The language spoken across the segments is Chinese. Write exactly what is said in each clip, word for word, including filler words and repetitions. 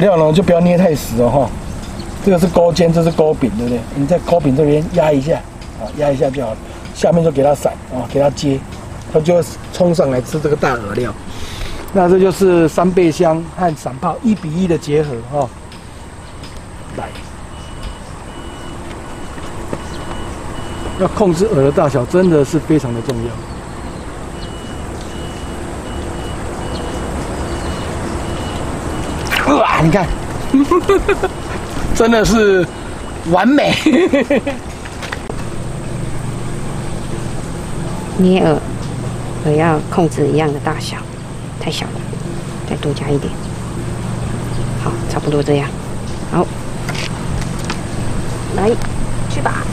料呢就不要捏太死哦哈。这个是钩尖，这是钩柄，对不对？你在钩柄这边压一下，啊，压一下就好了。下面就给它散啊，给它接，它就会冲上来吃这个大饵料。那这就是三倍香和散炮一比一的结合哈。来，要控制饵的大小真的是非常的重要。哇，你看。真的是完美。 捏饵，饵要控制一样的大小，太小了，再多加一点。好，差不多这样。好，来，去吧。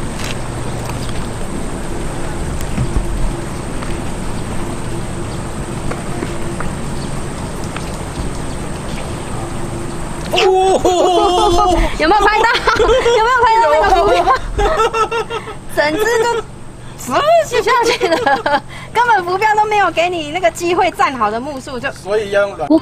哦，有没有拍到？有没有拍到那个浮标？整只就直下去了，根本浮标都没有给你那个机会站好的目数，就所以要用软。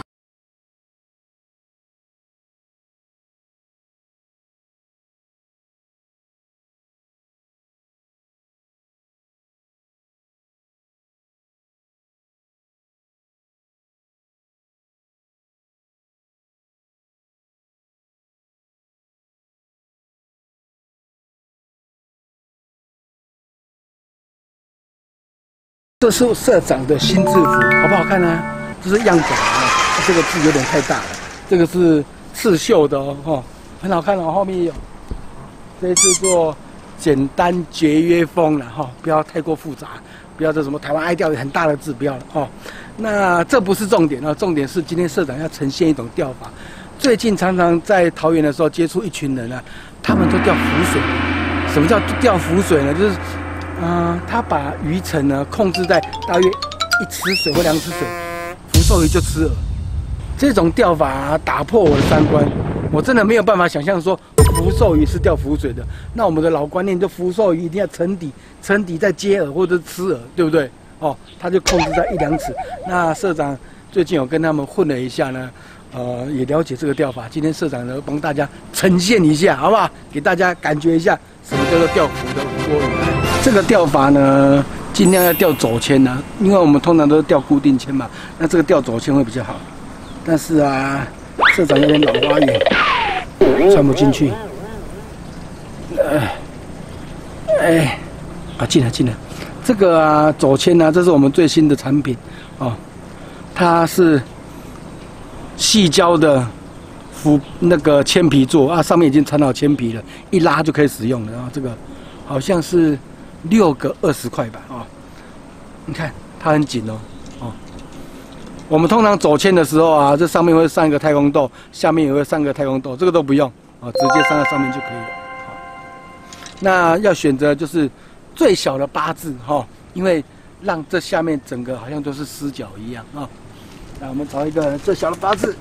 这是社长的新制服，好不好看呢？这是样板啊，这个字有点太大了。这个是刺绣的哦，哦很好看哦。后面也有，这一次做简单节约风了哈，不要太过复杂，不要这什么台湾爱钓鱼很大的字不要了哦。那这不是重点啊，重点是今天社长要呈现一种钓法。最近常常在桃园的时候接触一群人啊，他们都钓浮水。什么叫钓浮水呢？就是。嗯、呃，他把鱼层呢控制在大约一尺水或两尺水，福寿鱼就吃饵。这种钓法、啊、打破我的三观，我真的没有办法想象说福寿鱼是钓浮水的。那我们的老观念就福寿鱼一定要沉底，沉底再接饵或者吃饵，对不对？哦，他就控制在一两尺。那社长最近有跟他们混了一下呢，呃，也了解这个钓法。今天社长呢帮大家呈现一下，好不好？给大家感觉一下什么叫做钓浮的多鱼。这个钓法呢，尽量要钓走铅呐、啊，因为我们通常都是钓固定铅嘛，那这个钓走铅会比较好。但是啊，社长有点老花眼，穿不进去。哎，哎，啊，进来进来，这个啊走铅呢、啊，这是我们最新的产品哦，它是细胶的浮那个铅皮做啊，上面已经缠好铅皮了，一拉就可以使用了啊。这个好像是。六个二十块吧，哦，你看它很紧哦，哦，我们通常走铅的时候啊，这上面会上一个太空豆，下面也会上个太空豆，这个都不用啊、哦，直接上在上面就可以了。好，那要选择就是最小的八字哈、哦，因为让这下面整个好像都是死角一样啊、哦。那我们找一个最小的八字。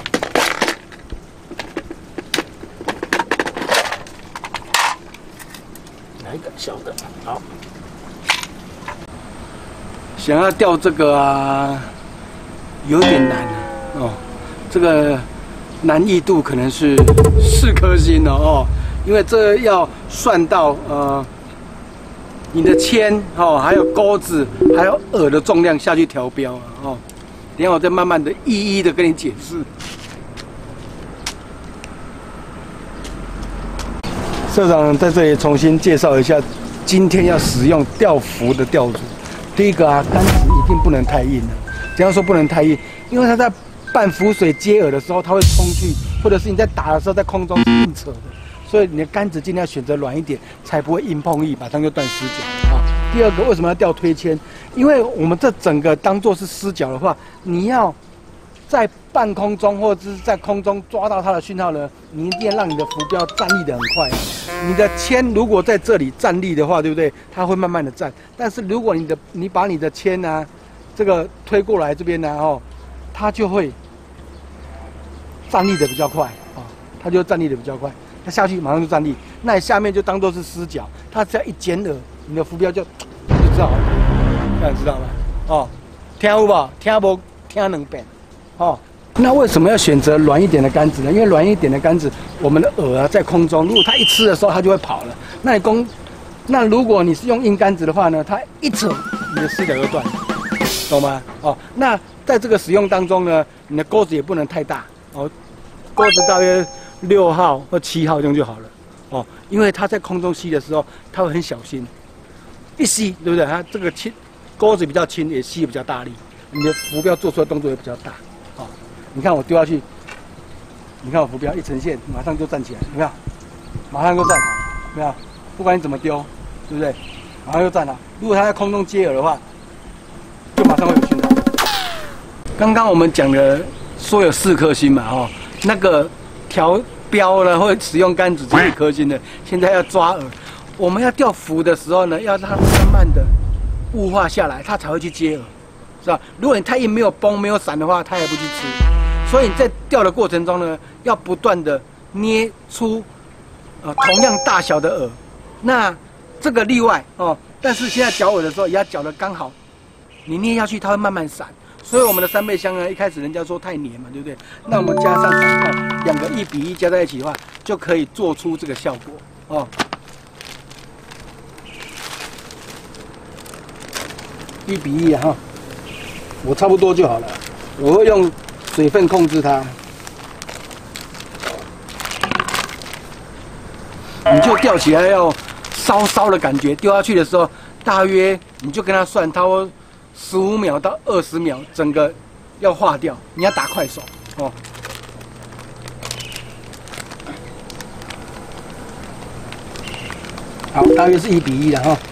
一个小的，好。想要钓这个啊，有点难哦。这个难易度可能是四颗星哦，因为这要算到呃你的铅哦，还有钩子，还有饵的重量下去调标哦。等一下我再慢慢的一一的跟你解释。社长在这里重新介绍一下，今天要使用钓浮的钓组。第一个啊，杆子一定不能太硬了。怎样说不能太硬？因为它在拌浮水接饵的时候，它会冲去，或者是你在打的时候在空中硬扯的，所以你的杆子尽量选择软一点，才不会硬碰硬，马上就断死角啊。第二个，为什么要钓推铅？因为我们这整个当做是失角的话，你要在半空中或者是在空中抓到它的讯号呢，你一定要让你的浮标站立得很快。你的铅如果在这里站立的话，对不对？它会慢慢的站。但是如果你的你把你的铅啊，这个推过来这边呢，哦，它就会站立的比较快啊、哦，它就站立的比较快。它下去马上就站立，那你下面就当做是失角，它只要一剪饵，你的浮标就就知道了，这样知道吗？哦，听有无？听无？听两遍。哦， 那为什么要选择软一点的杆子呢？因为软一点的杆子，我们的饵啊在空中，如果它一吃的时候，它就会跑了。那你公，那如果你是用硬杆子的话呢，它一扯，你的丝条就断了，懂吗？哦，那在这个使用当中呢，你的钩子也不能太大哦，钩子大约六号或七号这样就好了哦，因为它在空中吸的时候，它会很小心，一吸对不对？它这个轻钩子比较轻，也吸也比较大力，你的浮标做出来的动作也比较大。哦，你看我丢下去，你看我浮标一呈现，马上就站起来，有没有？马上就站好，有没有？不管你怎么丢，对不对？马上就站好。如果它在空中接饵的话，就马上会有讯号。刚刚我们讲的说有四颗星嘛，哦，那个调标呢会使用杆子只有一颗星的，现在要抓饵，我们要钓浮的时候呢，要让它慢慢的雾化下来，它才会去接饵。是吧？如果你太硬没有绷没有闪的话，它也不去吃。所以你在钓的过程中呢，要不断的捏出呃同样大小的饵。那这个例外哦，但是现在搅饵的时候也要搅得刚好，你捏下去它会慢慢散。所以我们的三倍香呢，一开始人家说太黏嘛，对不对？那我们加上三块，两个一比一加在一起的话，就可以做出这个效果哦。一比一啊哈。我差不多就好了，我会用水分控制它。你就钓起来要烧烧的感觉，丢下去的时候，大约你就跟它算，差不多十五秒到二十秒，整个要化掉。你要打快手哦。好，大约是一比一的哈。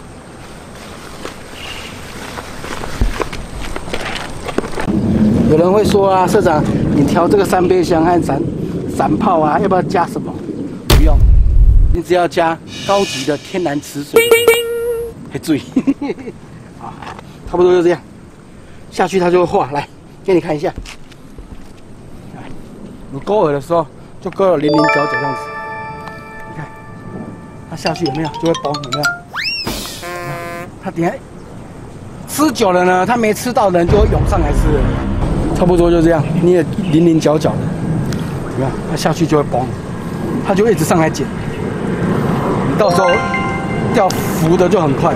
有人会说啊，社长，你调这个三杯香和散散泡啊，要不要加什么？不用，你只要加高级的天然池水，还注意，啊，差不多就这样，下去它就会化。来，给你看一下，来，你勾饵的时候就勾到零零角角这样子，你看，它下去有没有？就会崩，有没有？它等下吃久了呢，它没吃到的人就会涌上来吃了。差不多就这样，你也零零角角的，你看它下去就会崩，它就一直上来捡，你到时候钓浮的就很快了。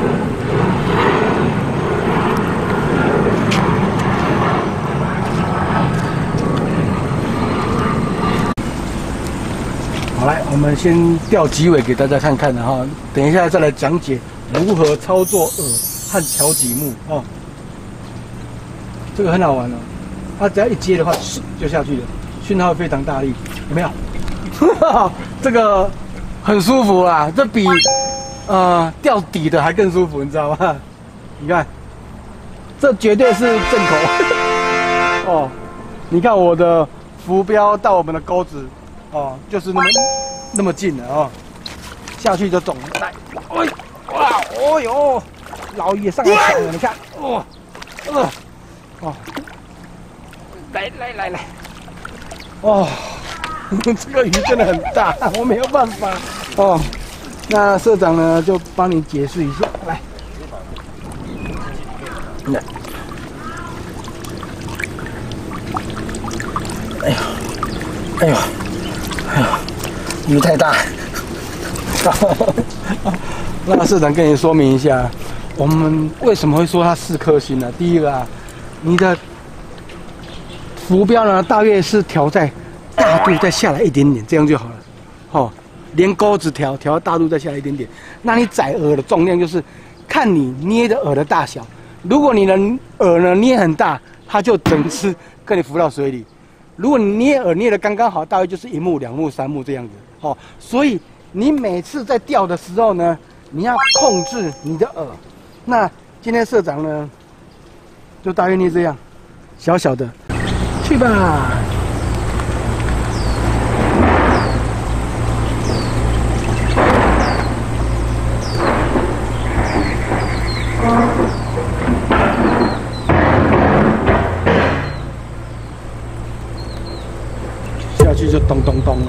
好，来，我们先钓几尾给大家看看的哈，等一下再来讲解如何操作饵和调几目哦。这个很好玩哦。它只要一接的话，就下去了，讯号非常大力，有没有？这个很舒服啊，这比呃钓底的还更舒服，你知道吗？你看，这绝对是正口哦。你看我的浮标到我们的钩子哦，就是那么那么近了哦，下去就中了。来，哎，哇，哦呦，老爷上来抢了，你看，哦，呃，哦。来来来来，哦，这个鱼真的很大，我没有办法哦。那社长呢，就帮你解释一下，来，来，哎呀，哎呦，哎呦，鱼太大。那社长跟你说明一下，我们为什么会说它四颗星呢？第一个啊，你的浮标呢，大约是调在大度再下来一点点，这样就好了。哦，连钩子调调大度再下来一点点。那你宰饵的重量就是看你捏的饵的大小。如果你的饵呢捏很大，它就整只跟你浮到水里；如果你捏饵捏的刚刚好，大约就是一目、两目、三目这样子。哦，所以你每次在钓的时候呢，你要控制你的饵。那今天社长呢，就大约捏这样，小小的。去吧！下去就咚咚咚了，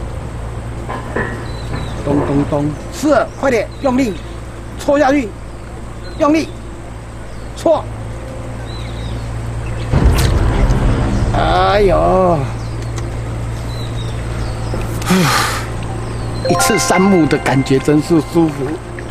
咚咚咚！是，快点，用力，戳下去，用力，戳！ 哎呦，一次山木的感觉真是舒服。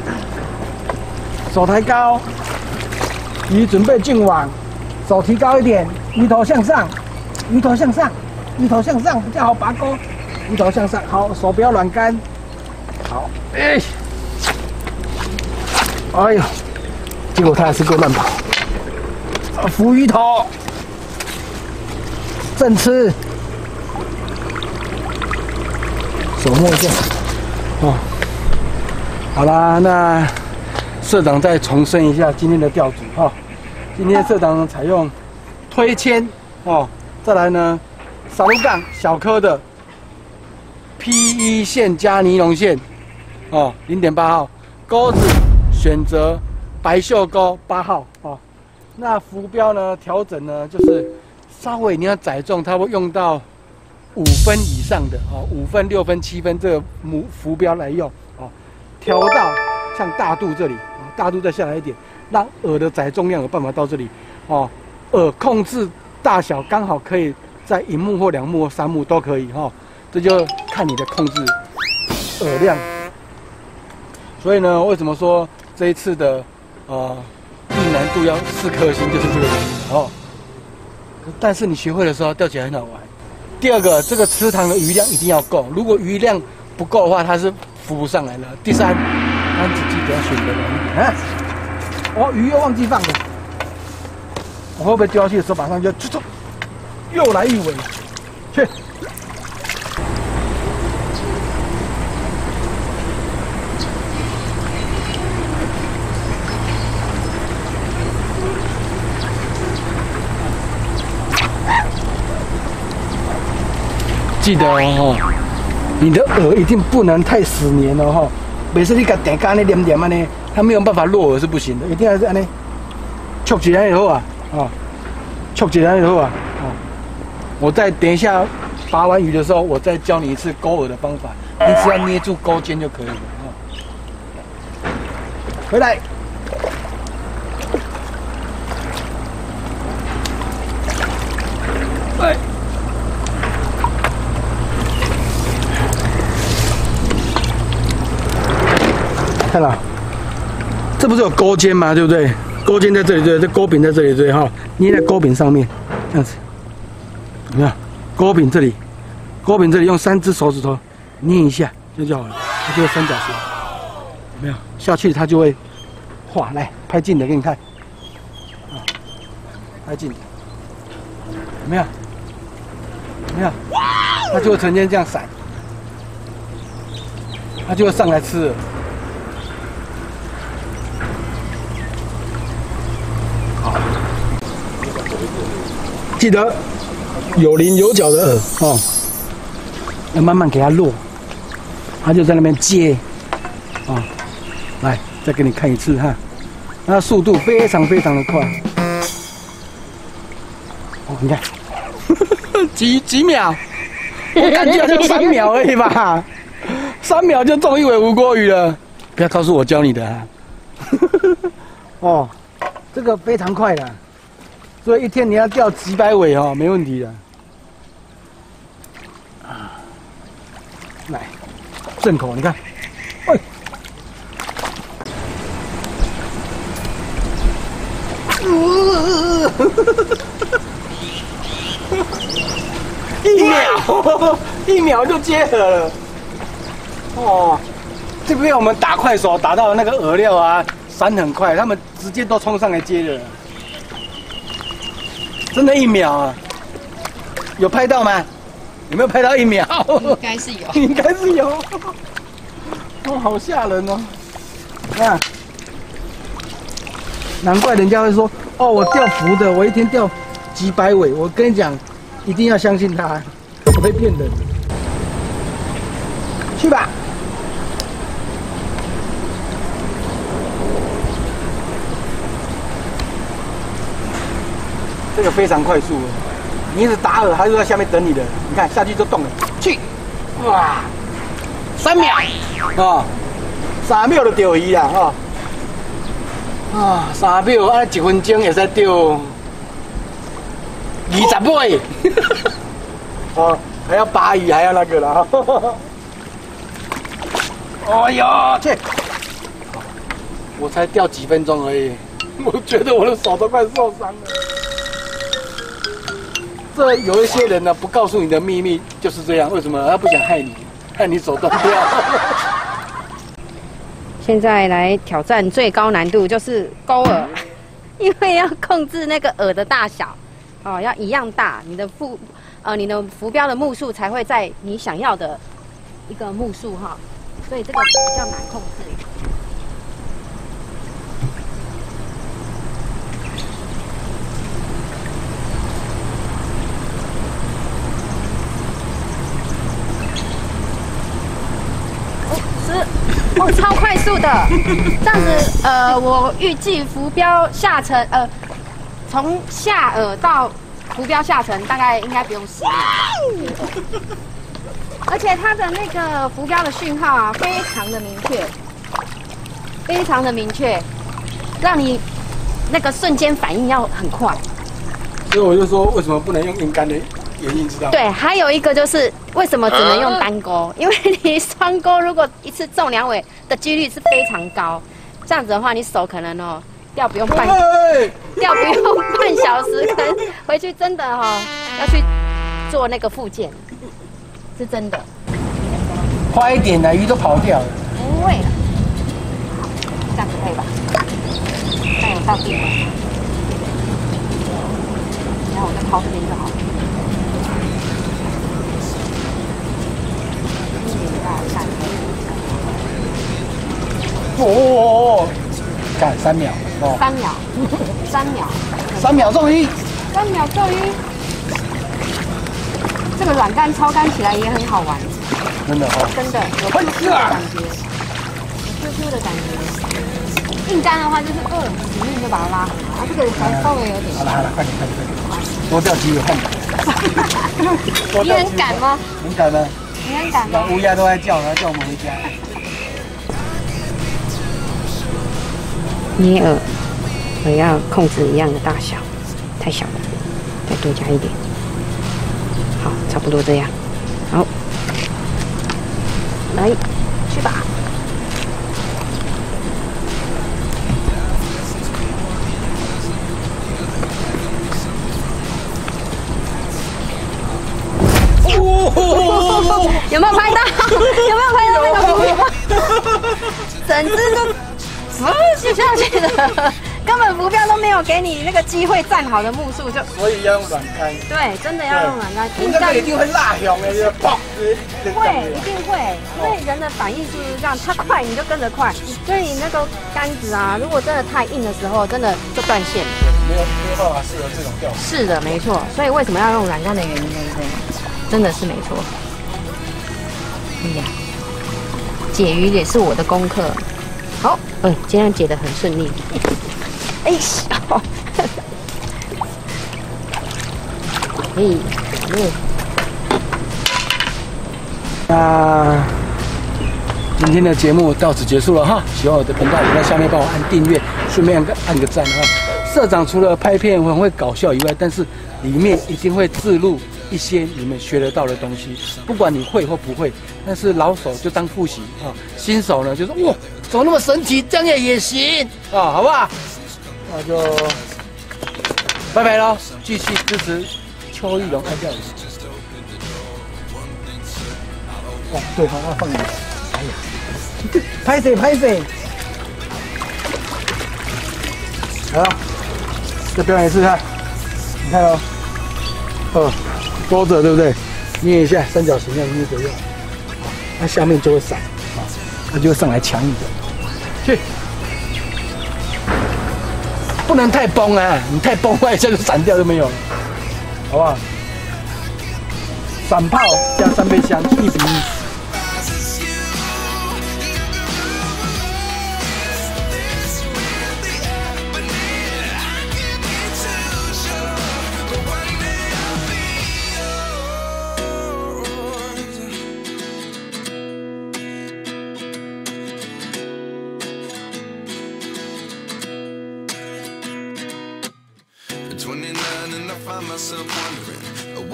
手抬高，鱼准备进网，手提高一点，鱼头向上，鱼头向上，鱼头向上比较好拔钩。鱼头向上，好，手不要软干。好，哎，哎呦，结果他还是够乱跑。啊，浮鱼头，正吃，手摸一下。哦，好啦，那。社长再重申一下今天的钓组哈、哦，今天社长采用推铅哦，再来呢扫路杠小颗的 P 一 线加尼龙线哦， 零点八号，钩子选择白袖钩八号哦。那浮标呢调整呢就是稍微你要载重，它会用到五分以上的哦，五分、六分、七分这个浮浮标来用哦，调到像大肚这里。大肚再下来一点，让饵的载重量有办法到这里哦。饵控制大小刚好可以在一目或两目或三目都可以哈、哦，这就看你的控制饵量。所以呢，为什么说这一次的呃易难度要四颗星，就是这个原因哦。但是你学会的时候钓起来很好玩。第二个，这个池塘的鱼量一定要够，如果鱼量不够的话，它是浮不上来的。第三。杆子记得要选择软一点啊！哦，鱼又忘记放了，我会不会丢下去的时候马上就突突又来一尾？去！记得哦，你的饵一定不能太死黏了哈。每次你给点干那点点嘛呢，它没有办法落饵是不行的，一定要是安尼，戳起来以后啊，啊，戳起来以后啊，哦，我再等一下拔完鱼的时候，我再教你一次钩饵的方法，你只要捏住钩尖就可以了啊。回来，哎。看到，这不是有钩尖吗？对不对？钩尖在这里，对，这钩柄在这里，对哈，捏在钩柄上面，这样子，有没有？钩柄这里，钩柄这里用三只手指头捏一下，这就好了，它就会三角形，有没有？下去它就会画。来，拍近的给你看，啊，拍近的，有没有？有没有？它就会呈现这样闪，它就会上来吃了。记得有鳞有角的饵哦，要慢慢给它落，它就在那边接，啊、哦，来再给你看一次哈，它速度非常非常的快，哦，你看，几几秒，我感觉好像三秒而已吧，三秒就中一尾无锅鱼了，不要告诉我教你的哈，哦，这个非常快的。所以一天你要钓几百尾哦，没问题的。啊，来，正口，你看，喂，一秒，一秒就接合了。哦，这边我们打快手打到那个饵料啊，闪很快，他们直接都冲上来接了。真的，一秒啊！有拍到吗？有没有拍到一秒？ 应该是有， 应该是有。哦，好吓人哦！啊，难怪人家会说，哦，我钓浮的，我一天钓几百尾。我跟你讲，一定要相信他，不会骗人。去吧。这个非常快速，你一直打饵，它就在下面等你的。你看下去就动了，去，哇，三秒，哦，三秒就钓鱼啦，哦，啊，三秒，按一分钟会使钓鱼十尾，哦，还要拔鱼，还要那个了。哎呦，切！我才钓几分钟而已，我觉得我的手都快受伤了。这有一些人呢，不告诉你的秘密就是这样，为什么？他不想害你，害你手断掉。 现在来挑战最高难度，就是钩饵，因为要控制那个饵的大小，哦，要一样大，你的浮呃你的浮标的目数才会在你想要的一个目数哈，所以这个比较难控制。哦，超快速的，这样子，呃，我预计浮标下沉，呃，从下饵到浮标下沉，大概应该不用十秒。而且它的那个浮标的讯号啊，非常的明确，非常的明确，让你那个瞬间反应要很快。 所以我就说，为什么不能用硬竿的原因，知道吗？ 对，还有一个就是为什么只能用单钩？因为你双钩如果一次中两尾的几率是非常高，这样子的话，你手可能哦钓不用半钓不用半小时，可能回去真的哈、哦、要去做那个复健，是真的。 快一点的鱼都跑掉了。 不会了，这样子可以吧？这样有到地了，然后我再抛这边就好了。 哦，看三秒哦， 三秒，三秒， 三秒中鱼， 三秒中鱼。这个软干超干起来也很好玩， 真的哦， 真的有 Q Q 的感觉，有 Q Q 的感觉。硬干的话就是二死命就把它拉回来，啊，这个还稍微有点。 好了好了，快点快点快点，多钓几尾看。 你很赶吗？ 很赶吗？ 你很赶吗？ 乌鸦都在叫，然后叫我们回家。 捏饵，我要控制一样的大小，太小了，再多加一点。好，差不多这样。好，来，去吧。哦，有没有拍到？有没有拍到那个浮标？整只都。就下去了，根本浮标都没有给你那个机会站好的目数，就所以要用软竿。 对，真的要用软竿。 你那个一定会辣香的，就砰！ 会，一定会，因为人的反应就是这样，它快你就跟着快，所以你那个杆子啊，如果真的太硬的时候，真的就断线。 没有没有办法适合这种钓法。 是的，没错。所以为什么要用软竿的原因就是这样，真的是没错。哎呀，解鱼也是我的功课。好，嗯，今天解得很顺利。哎呀，哎，嗯， 那今天的节目到此结束了哈。喜欢我的频道，也在下面帮我按订阅，顺便按个按个赞哈。社长除了拍片很会搞笑以外，但是里面一定会置入一些你们学得到的东西，不管你会或不会，但是老手就当复习啊，新手呢就说哇，怎么那么神奇，这样也也行啊，好不好？那就拜拜喽，继续支持邱义龙爱钓鱼。哦，对，好，那放你。哎呀，拍谁拍谁。好，再表演一次看，你看哦，哦。勾着对不对？捏一下三角形，要捏着用，那下面就会闪，啊，它就会上来抢你的。去，不能太崩啊！你太崩坏，这个闪掉就没有了，好不好？闪炮加三倍香，一比一。 twenty-nine and I find myself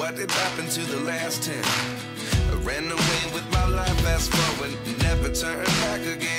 what did happen to the last ten? I ran away with my life, fast forward, never turn back again.